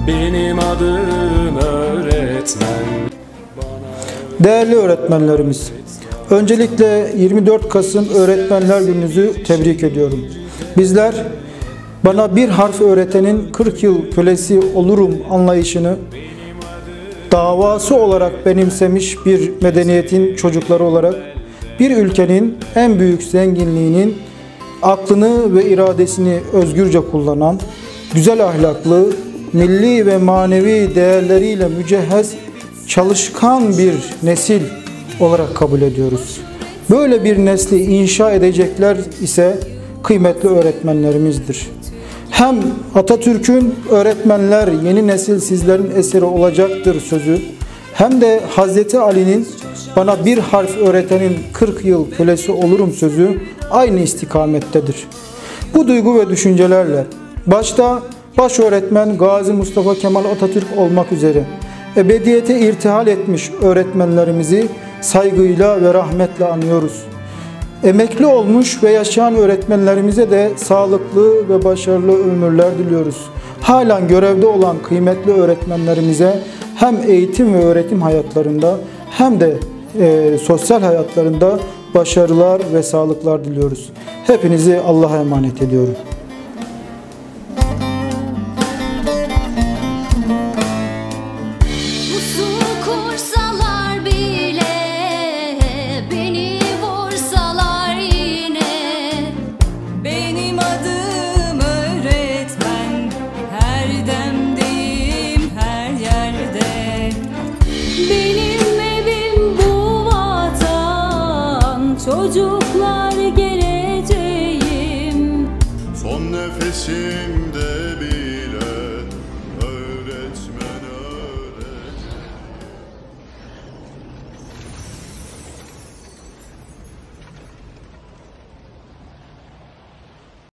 Benim adım öğretmen. Değerli öğretmenlerimiz, öncelikle 24 Kasım Öğretmenler Gününüzü tebrik ediyorum. Bizler bana bir harf öğretenin 40 yıl kölesi olurum anlayışını davası olarak benimsemiş bir medeniyetin çocukları olarak bir ülkenin en büyük zenginliğinin aklını ve iradesini özgürce kullanan, güzel ahlaklı, milli ve manevi değerleriyle mücehhez, çalışkan bir nesil olarak kabul ediyoruz. Böyle bir nesli inşa edecekler ise kıymetli öğretmenlerimizdir. Hem Atatürk'ün öğretmenler yeni nesil sizlerin eseri olacaktır sözü, hem de Hazreti Ali'nin bana bir harf öğretenin 40 yıl kölesi olurum sözü aynı istikamettedir. Bu duygu ve düşüncelerle başta baş öğretmen Gazi Mustafa Kemal Atatürk olmak üzere ebediyete irtihal etmiş öğretmenlerimizi saygıyla ve rahmetle anıyoruz. Emekli olmuş ve yaşayan öğretmenlerimize de sağlıklı ve başarılı ömürler diliyoruz. Halen görevde olan kıymetli öğretmenlerimize hem eğitim ve öğretim hayatlarında hem de sosyal hayatlarında başarılar ve sağlıklar diliyoruz. Hepinizi Allah'a emanet ediyorum. Çocuklar geleceğim. Son nefesimde